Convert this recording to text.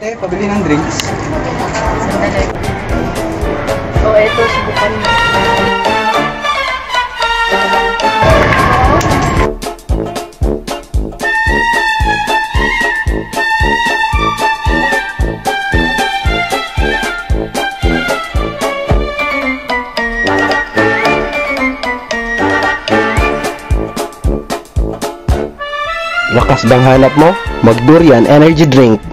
Ate, pabili ng drinks. Sandali. So, eto, subukan mo. Lakas bang hanap mo? Mag-durian energy drink.